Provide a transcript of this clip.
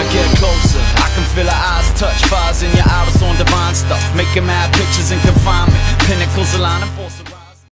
get closer, I can feel her eyes touch. Fires in your iris on divine stuff, making mad pictures in confinement. Pinnacles aligning, force